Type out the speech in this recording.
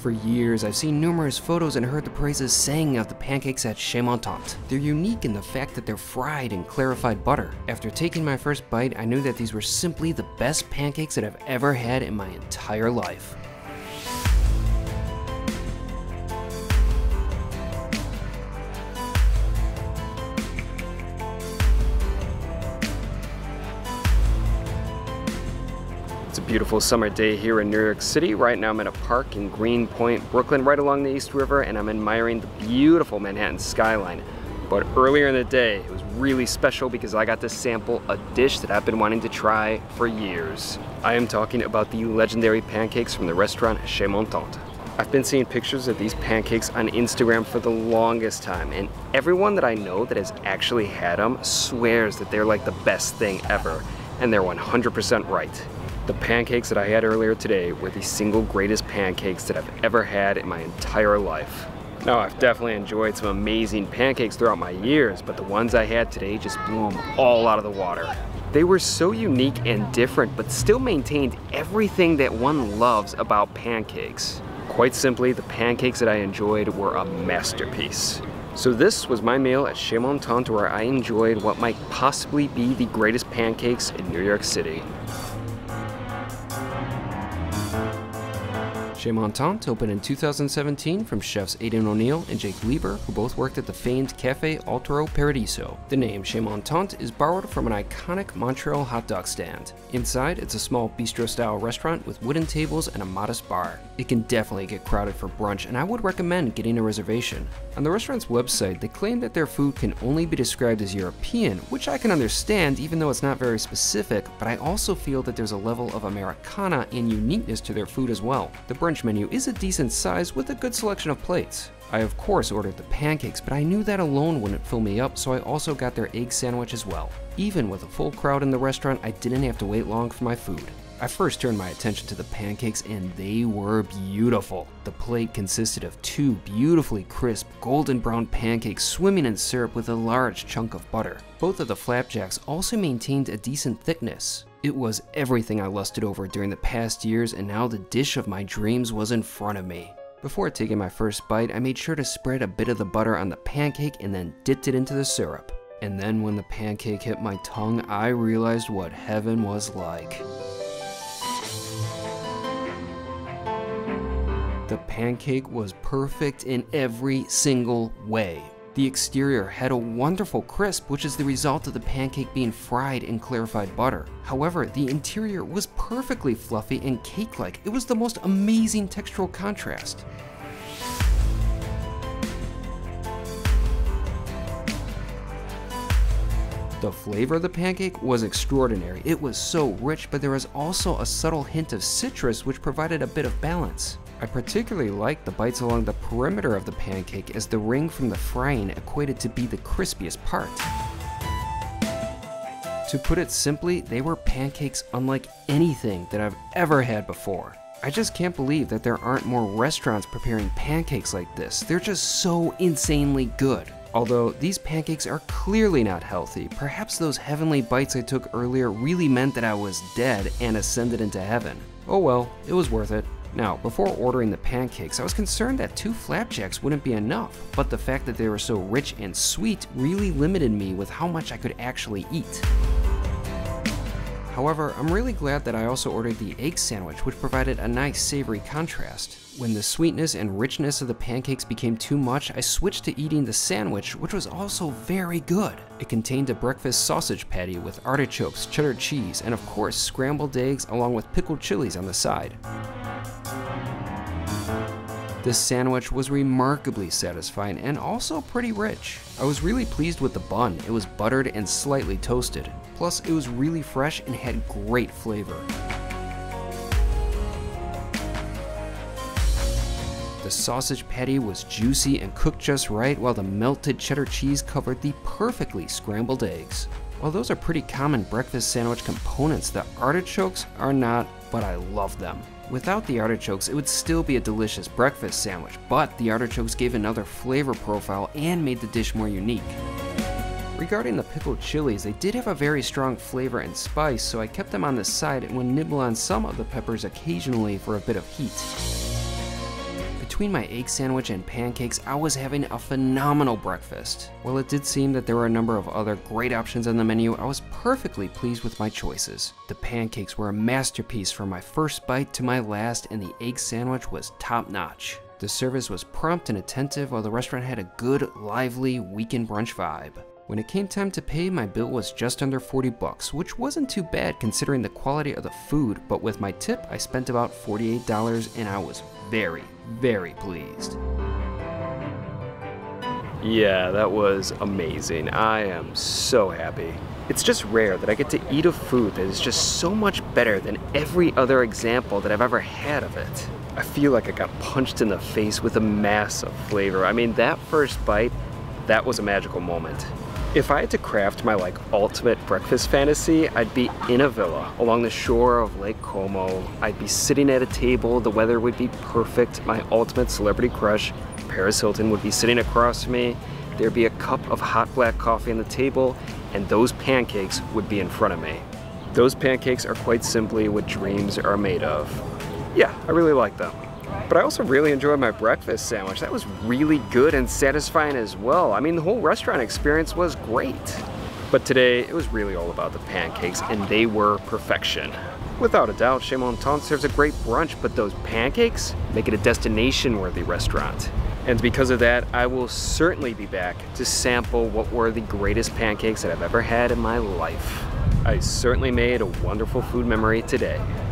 For years, I've seen numerous photos and heard the praises sang of the pancakes at Chez Mon Tante. They're unique in the fact that they're fried in clarified butter. After taking my first bite, I knew that these were simply the best pancakes that I've ever had in my entire life. It's a beautiful summer day here in New York City. Right now I'm at a park in Greenpoint, Brooklyn, right along the East River, and I'm admiring the beautiful Manhattan skyline. But earlier in the day, it was really special because I got to sample a dish that I've been wanting to try for years. I am talking about the legendary pancakes from the restaurant Chez Mon Tante. I've been seeing pictures of these pancakes on Instagram for the longest time, and everyone that I know that has actually had them swears that they're like the best thing ever, and they're 100% right. The pancakes that I had earlier today were the single greatest pancakes that I've ever had in my entire life. Now, I've definitely enjoyed some amazing pancakes throughout my years, but the ones I had today just blew them all out of the water. They were so unique and different, but still maintained everything that one loves about pancakes. Quite simply, the pancakes that I enjoyed were a masterpiece. So this was my meal at Chez Mon Tante, where I enjoyed what might possibly be the greatest pancakes in New York City. Chez Mon Tante opened in 2017 from chefs Aidan O'Neill and Jake Lieber, who both worked at the famed Cafe Altro Paradiso. The name Chez Mon Tante is borrowed from an iconic Montreal hot dog stand. Inside, it's a small bistro-style restaurant with wooden tables and a modest bar. It can definitely get crowded for brunch, and I would recommend getting a reservation. On the restaurant's website, they claim that their food can only be described as European, which I can understand even though it's not very specific, but I also feel that there's a level of Americana and uniqueness to their food as well. The brunch menu is a decent size with a good selection of plates. I of course ordered the pancakes, but I knew that alone wouldn't fill me up, so I also got their egg sandwich as well. Even with a full crowd in the restaurant, I didn't have to wait long for my food. I first turned my attention to the pancakes, and they were beautiful. The plate consisted of two beautifully crisp golden brown pancakes swimming in syrup with a large chunk of butter. Both of the flapjacks also maintained a decent thickness. It was everything I lusted over during the past years, and now the dish of my dreams was in front of me. Before taking my first bite, I made sure to spread a bit of the butter on the pancake and then dipped it into the syrup. And then when the pancake hit my tongue, I realized what heaven was like. The pancake was perfect in every single way. The exterior had a wonderful crisp, which is the result of the pancake being fried in clarified butter. However, the interior was perfectly fluffy and cake-like. It was the most amazing textural contrast. The flavor of the pancake was extraordinary. It was so rich, but there was also a subtle hint of citrus which provided a bit of balance. I particularly liked the bites along the perimeter of the pancake, as the ring from the frying equated to be the crispiest part. To put it simply, they were pancakes unlike anything that I've ever had before. I just can't believe that there aren't more restaurants preparing pancakes like this. They're just so insanely good. Although these pancakes are clearly not healthy, perhaps those heavenly bites I took earlier really meant that I was dead and ascended into heaven. Oh well, it was worth it. Now, before ordering the pancakes, I was concerned that 2 flapjacks wouldn't be enough, but the fact that they were so rich and sweet really limited me with how much I could actually eat. However, I'm really glad that I also ordered the egg sandwich, which provided a nice savory contrast. When the sweetness and richness of the pancakes became too much, I switched to eating the sandwich, which was also very good. It contained a breakfast sausage patty with artichokes, cheddar cheese, and of course scrambled eggs along with pickled chilies on the side. This sandwich was remarkably satisfying and also pretty rich. I was really pleased with the bun. It was buttered and slightly toasted. Plus, it was really fresh and had great flavor. The sausage patty was juicy and cooked just right, while the melted cheddar cheese covered the perfectly scrambled eggs. While those are pretty common breakfast sandwich components, the artichokes are not, but I love them. Without the artichokes, it would still be a delicious breakfast sandwich, but the artichokes gave another flavor profile and made the dish more unique. Regarding the pickled chilies, they did have a very strong flavor and spice, so I kept them on the side and would nibble on some of the peppers occasionally for a bit of heat. between my egg sandwich and pancakes, I was having a phenomenal breakfast. While it did seem that there were a number of other great options on the menu, I was perfectly pleased with my choices. The pancakes were a masterpiece from my first bite to my last, and the egg sandwich was top-notch. The service was prompt and attentive, while the restaurant had a good, lively weekend brunch vibe. When it came time to pay, my bill was just under $40, which wasn't too bad considering the quality of the food, but with my tip, I spent about $48 and I was very, very pleased. Yeah, that was amazing. I am so happy. It's just rare that I get to eat a food that is just so much better than every other example that I've ever had of it. I feel like I got punched in the face with a mass of flavor. I mean, that first bite, that was a magical moment. If I had to craft my ultimate breakfast fantasy, I'd be in a villa along the shore of Lake Como. I'd be sitting at a table, the weather would be perfect, my ultimate celebrity crush, Paris Hilton, would be sitting across from me, there'd be a cup of hot black coffee on the table, and those pancakes would be in front of me. Those pancakes are quite simply what dreams are made of. Yeah, I really like them. But I also really enjoyed my breakfast sandwich. That was really good and satisfying as well. I mean, the whole restaurant experience was great. But today, it was really all about the pancakes, and they were perfection. Without a doubt, Chez Mon Tante serves a great brunch, but those pancakes make it a destination-worthy restaurant. And because of that, I will certainly be back to sample what were the greatest pancakes that I've ever had in my life. I certainly made a wonderful food memory today.